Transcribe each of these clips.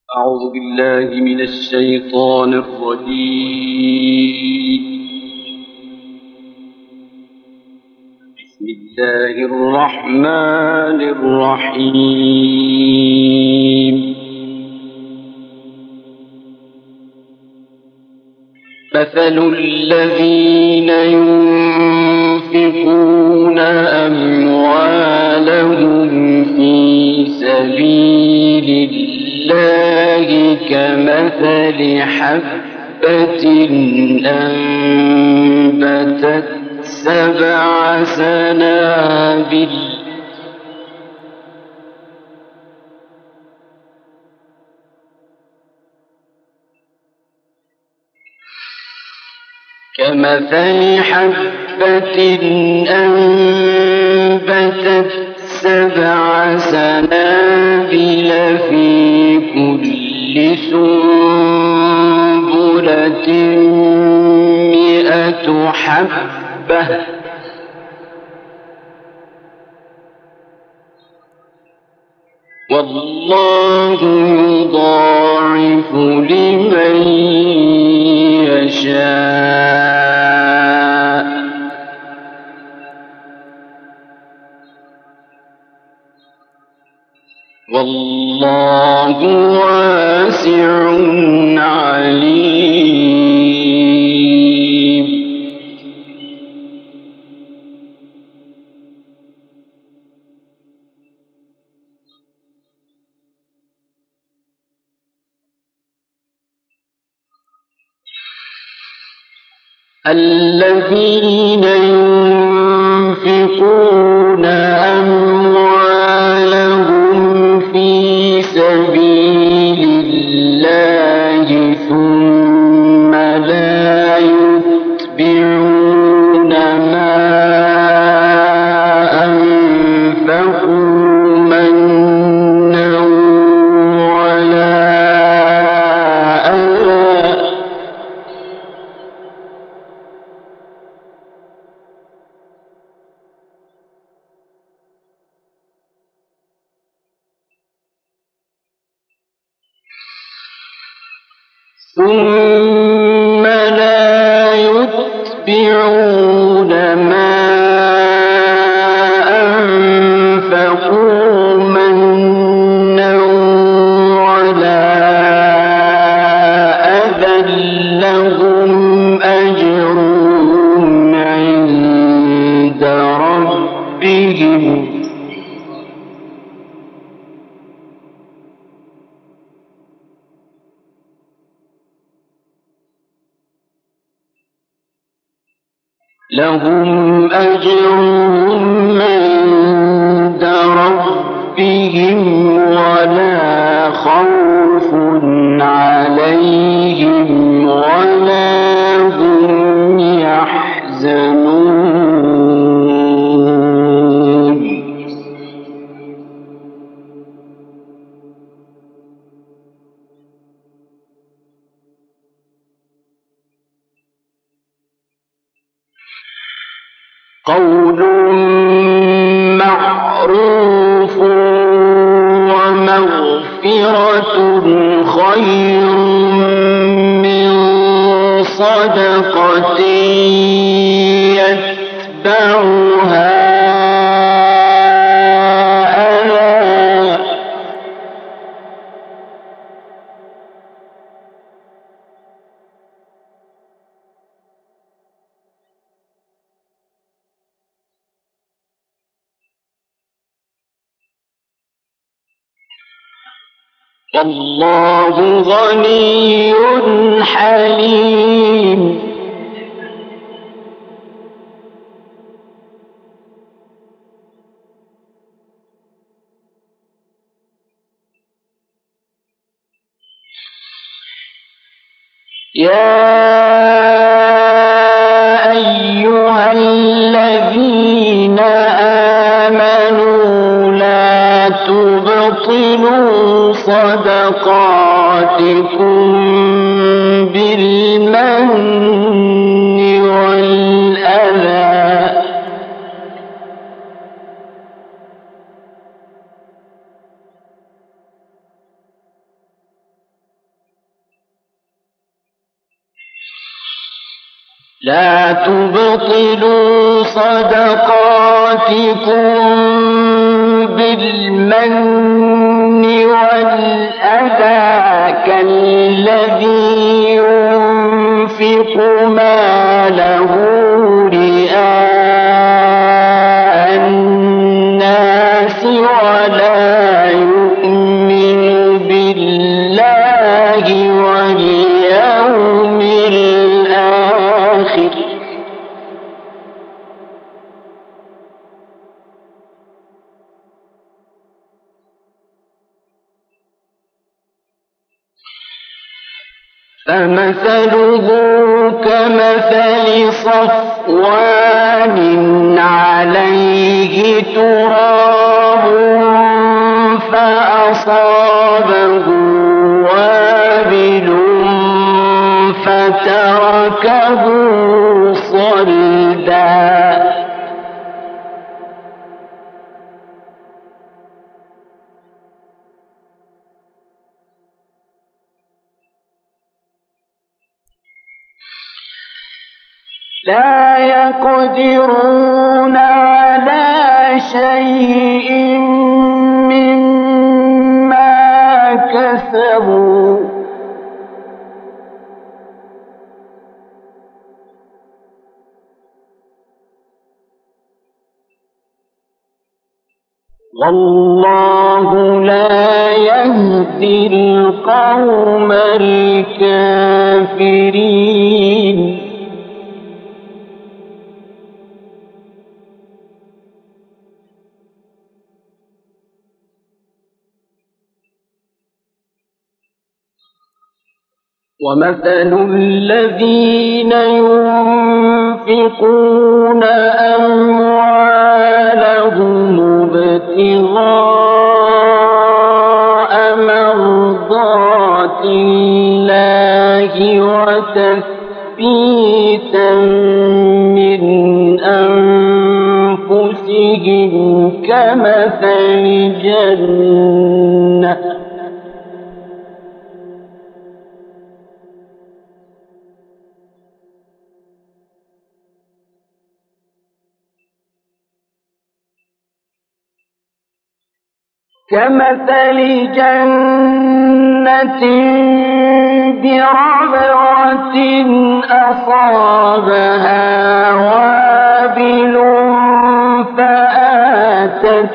أعوذ بالله من الشيطان الرجيم. بسم الله الرحمن الرحيم. مثل الذين ينفقون أموالهم في سبيل الله كمثل حبة أنبتت 7 سنابل في كل سنبلة 100 حبة والله يضاعف لمن يشاء والله واسع عليم. الذين ينفقون أموالهم في سبيل الله ثم لا يتبعون ما أنفقوا منا ولا أذى ثم لا يتبعون ما أنفقوا منا ولا أذى لهم أجرهم عند ربهم عند ربهم ولا خوف عليهم ولا هم يحزنون. قول معروف ومغفرة خير من صدقة يتبعها أذى والله غني حليم. يا أيها الذين آمنوا لا تبطلوا صدقاتكم بالمن والأذى لا تبطلوا صدقاتكم بالمن والأذى كالذي ينفق ماله رئاء الناس ولا يؤمن بالله واليوم الآخر فمثله كمثل صفوان عليه تراب فأصابه وابل فتركه صلدا لا يقدرون على شيء مما كسبوا والله لا يهدي القوم الكافرين ومثل الذين ينفقون أموالهم ابتغاء مرضات الله وتثبيتا من أنفسهم كمثل جنة بربوة أصابها وابل فآتت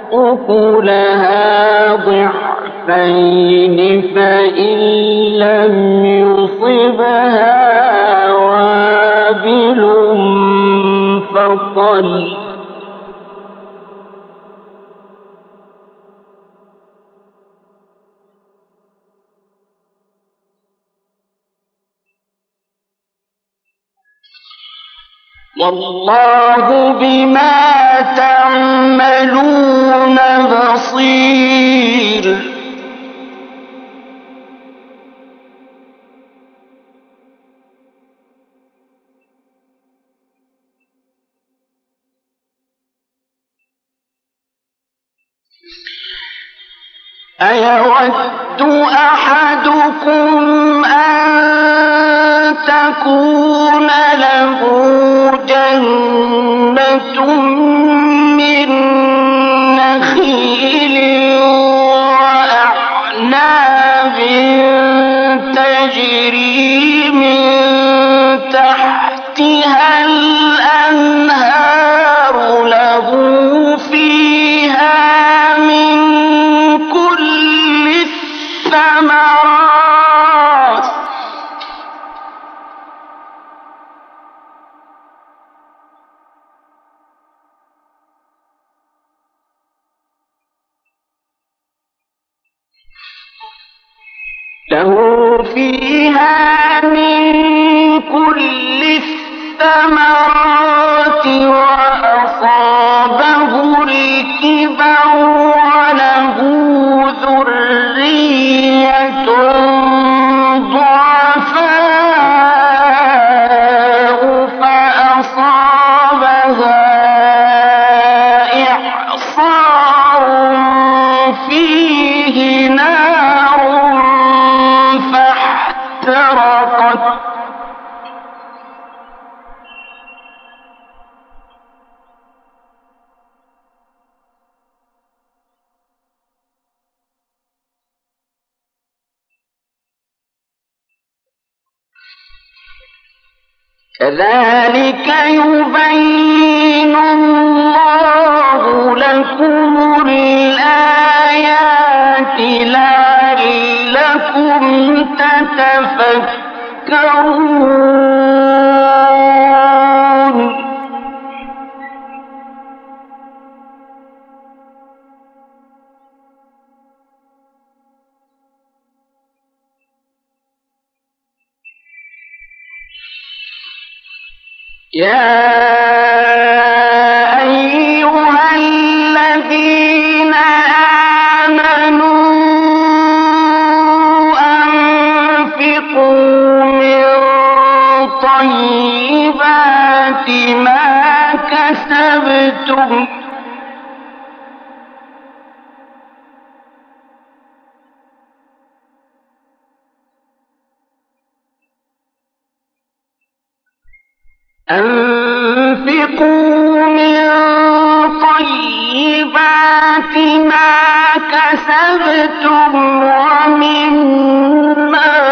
أكلها ضعفين فإن لم يصبها وابل فطل والله بما تعملون بصير أيود أحدكم أن تكون له جنة من نخيل وأعناب تجري من تحتها الأنهار له فيها من كل الثمرات وأصابه الكبر وله ذرية ضعفاء فأصابها إعصار فيه نار فاحترقت كذلك يبين الله لكم الآيات لعلكم تتفكرون. يا أيها الذين آمنوا أنفقوا من طيبات ما كسبتم ومما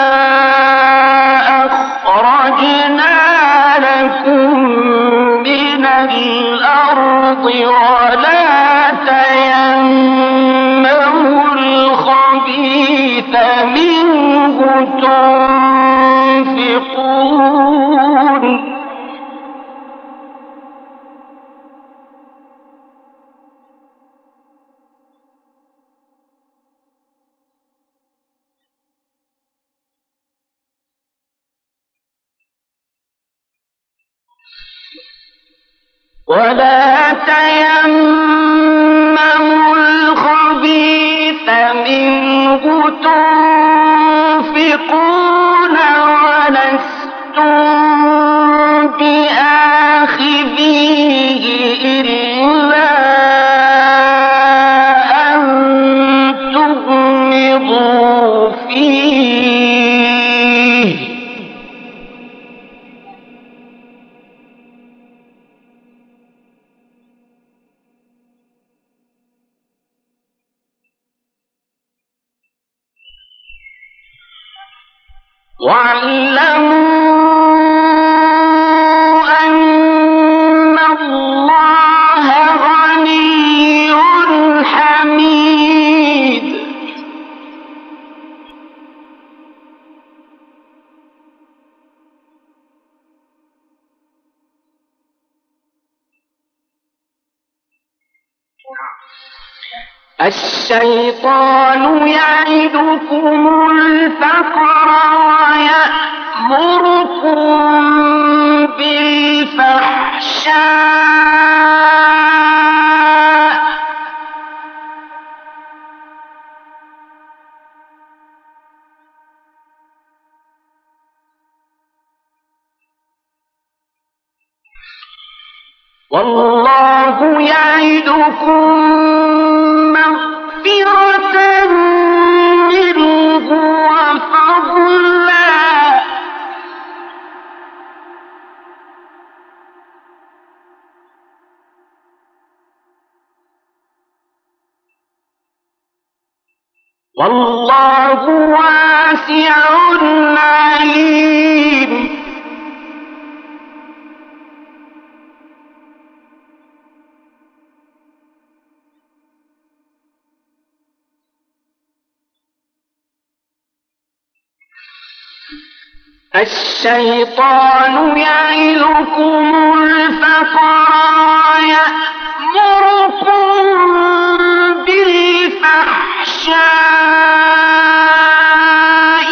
أخرجنا لكم من الأرض ولا تيمموا الخبيث منه تنفقون منه تنفقون ولستم بآخذيه إلا أن تغمضوا فيه واعلموا أن الله غني حميد الشيطان يعدكم الفقر ويأمركم بالفحشاء والله يعدكم مغفرة منه وفضلا والله واسع عليم الشيطان يعدكم الفقر ويأمركم بالفحشاء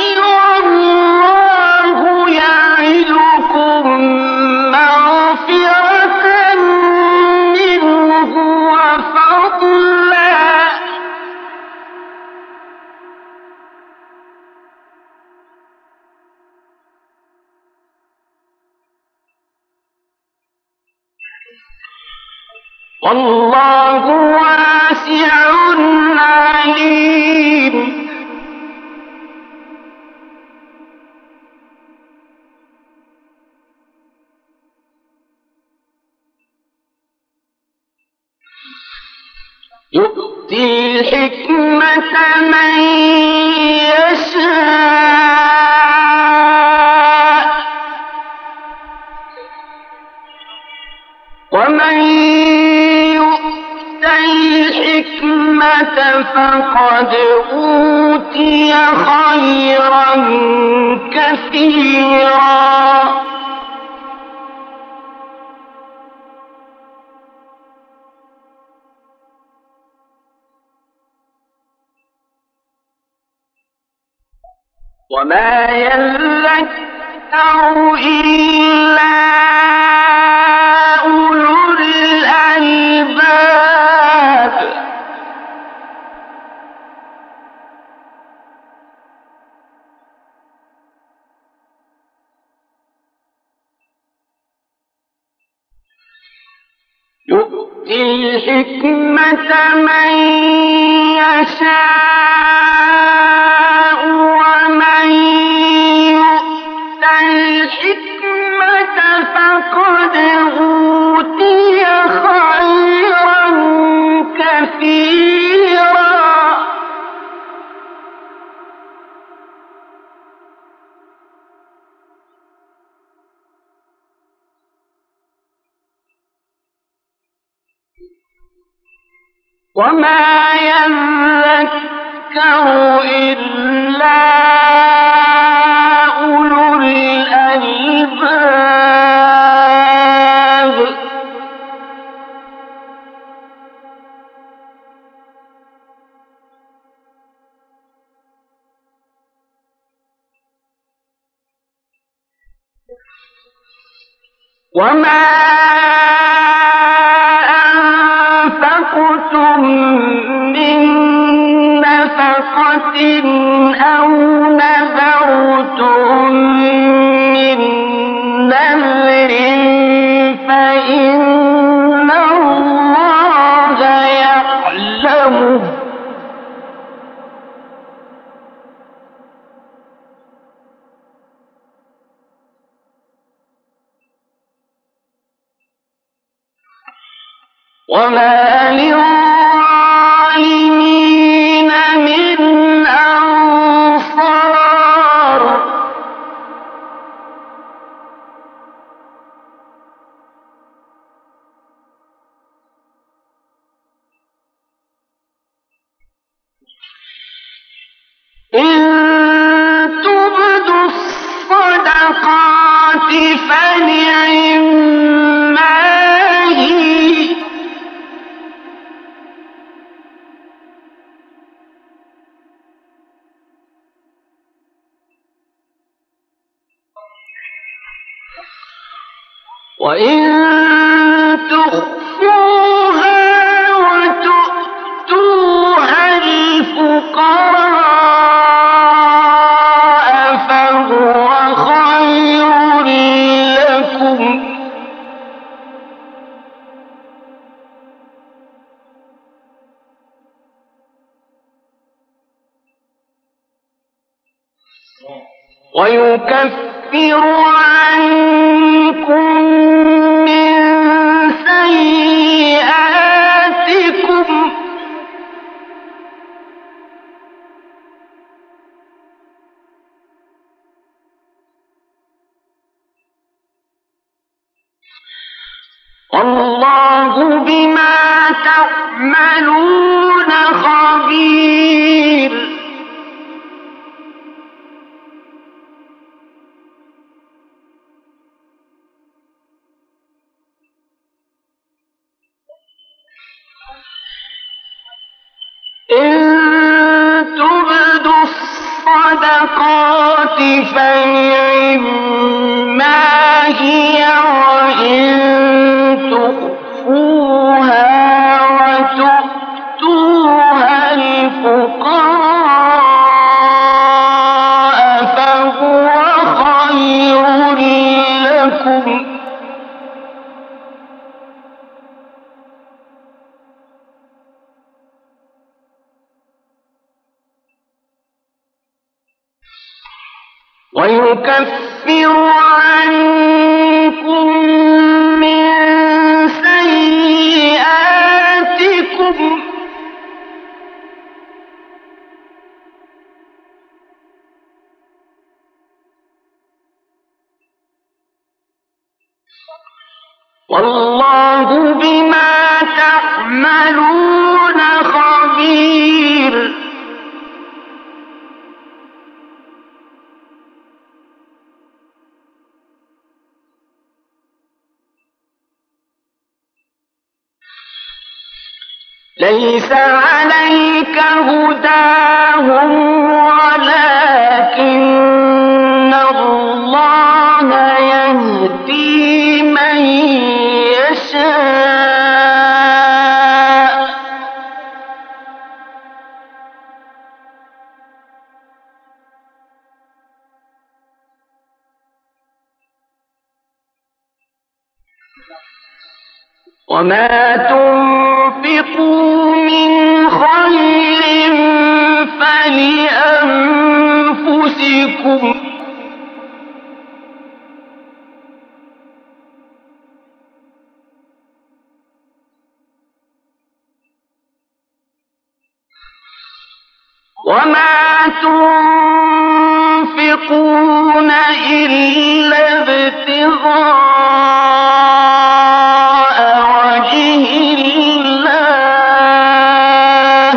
والله يعدكم مغفرة منه وفضلا والله واسع عليم يؤتي الحكمة من يشاء فقد أوتي خيرا كثيرا وما يذكر إلا أولو الألباب يؤتي الحكمة من يشاء ومن يؤت الحكمة فقد أوتي خيرا كثيرا وما يذكر إلا أولو الألباب وما أنفقتم من نفقة أو نذرتم من نذر فإن الله يعلمه وما للظالمين من أنصار إن تبدوا الصدقات فنعما هي وإن تخفوها وتؤتوها الفقراء فهو خير لكم ويكفر عنكم من سيئاتكم والله بما تعملون خبير إن تبدوا الصدقات فنعما هي وإن تخفوها وتؤتوها الفقراء فهو خير لكم ويكفر عنكم من سيئاتكم والله بما تعملون خبير ليس عليك هداهم ولكن الله يهدي من يشاء وما تنفقوا من خير فلأنفسكم وما تنفقون إلا ابتغاء وجه الله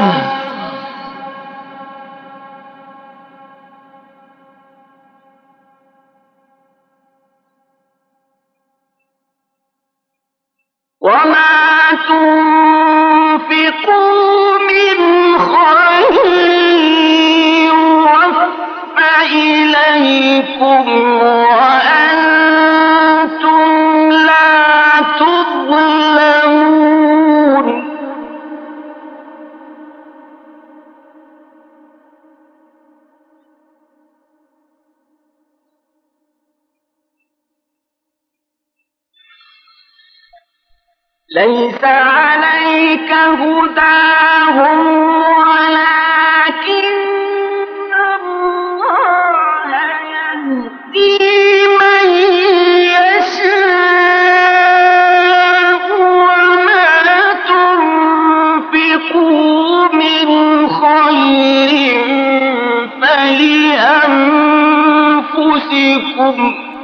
وما تنفقوا من خير يوفى إليكم وأنتم لا تظلمون ليس عليك هداهم ولكن الله يهدي من يشاء وما تنفقوا من خير فلأنفسكم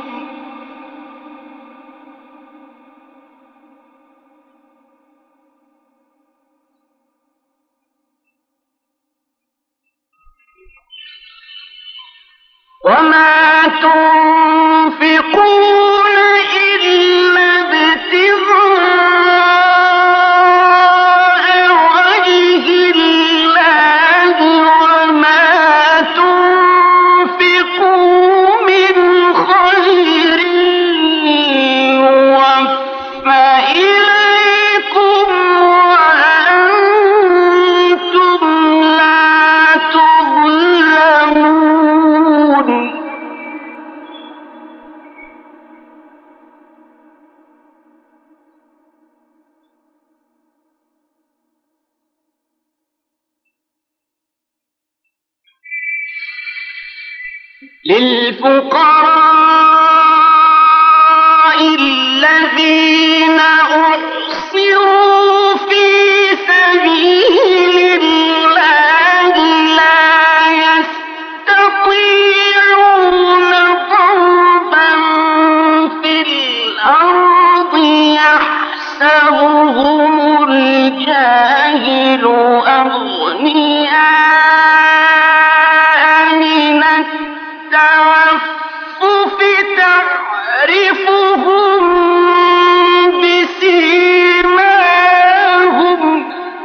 وما تنفقون إلا ابتغاء وجه الله وما تنفقوا من خير يوفى إليكم وأنتم لا تظلمون للفقراء الذين أحصروا في سبيل الله لا يستطيعون ضربا في الأرض يحسبهم الجاهل أغنياء من التعفف تعرفهم بسيماهم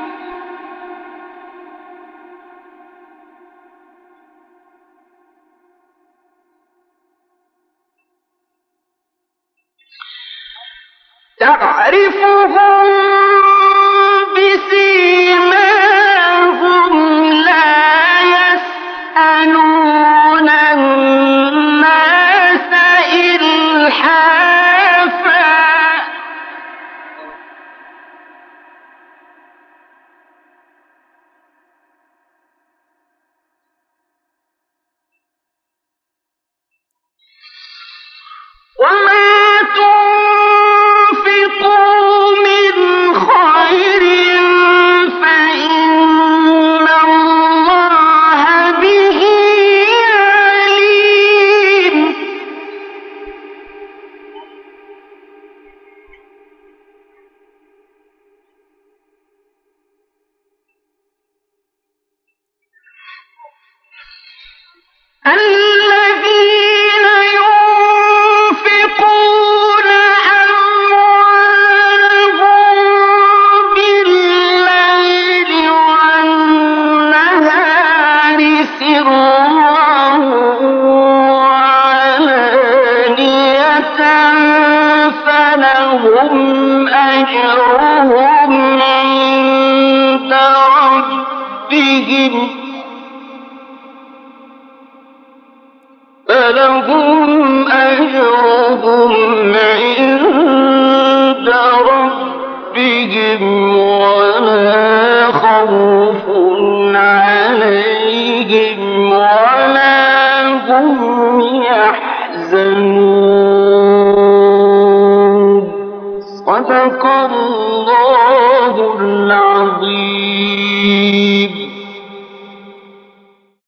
لا يسألون الناس إلحافا وما تنفقوا من خير فإن الله به عليم الذين ينفقون أموالهم بالليل وعلانية فلهم أجرهم عند ربهم ولا خوف عليهم ولا هم يحزنون. صدق الله العظيم.